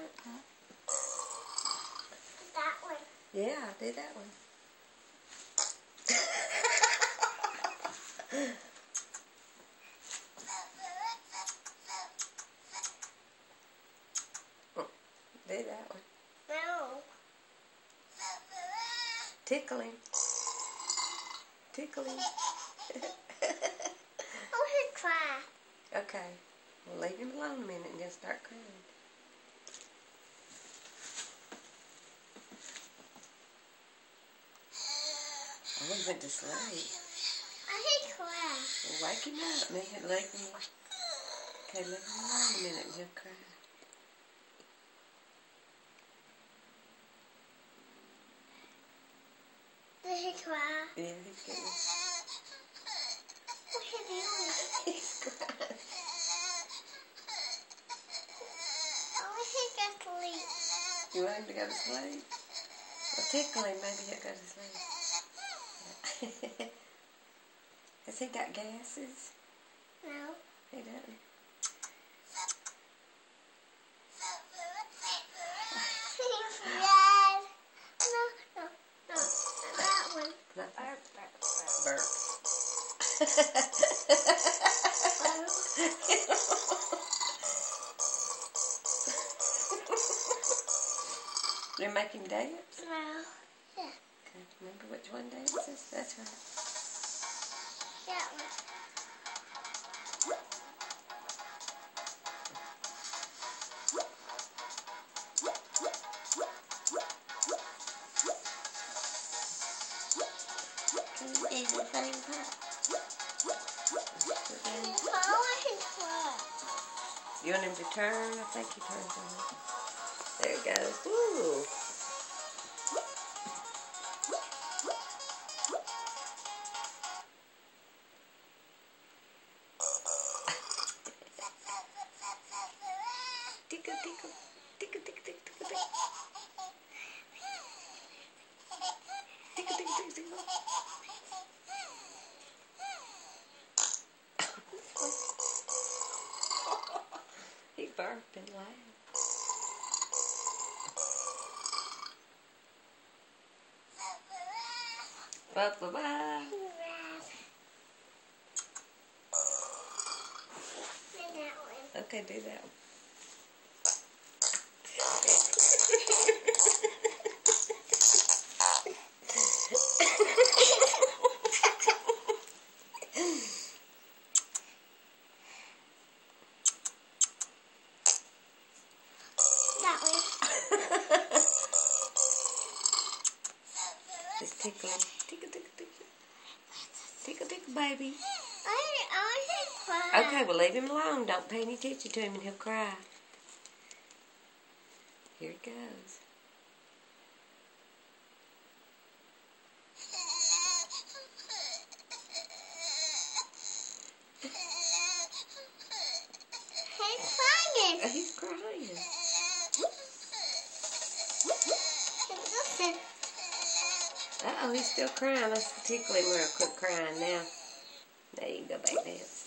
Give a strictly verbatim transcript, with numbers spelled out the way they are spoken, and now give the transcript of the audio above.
part. That one. Yeah, I'll do that one. Do that one. No. Tickle him. Tickle him. Oh, he'll cry. Okay. Well, leave him alone a minute and then start crying. Oh, he went to sleep. Oh, he'll cry. Well, wake him up. Leave him, leave him, okay, leave him alone a minute and he'll cry. Did he cry? Yeah, he's getting... What's he doing? He's crying. Oh, he got to sleep. You want him to go to sleep? Well, tickle him, maybe he'll go to sleep. Has he got gases? No. He doesn't. He's red. No, no, no. That one. Not that. Burp, burp, burp. Burp. You're making dance? No. Yeah. Okay, remember which one dance is? That's right. That one. Okay, the same part. Oh, I can cry. You want him to turn? I think he turns on it. There he goes. Ooh. Tickle, tickle. Tickle, tickle, tickle, tickle, tickle. Tickle, tickle, tickle, tickle. He burping loud. Bye bye bye. Okay, do that one. That way. Just tickle him. Tickle, tickle, tickle. Tickle, tickle, baby. I, I can cry. Okay, well, leave him alone. Don't pay any attention to him and he'll cry. Here he goes. He's crying. He's crying. Listen. Uh-oh, he's still crying. Let's tickle him real quick crying now. There you can go back dance.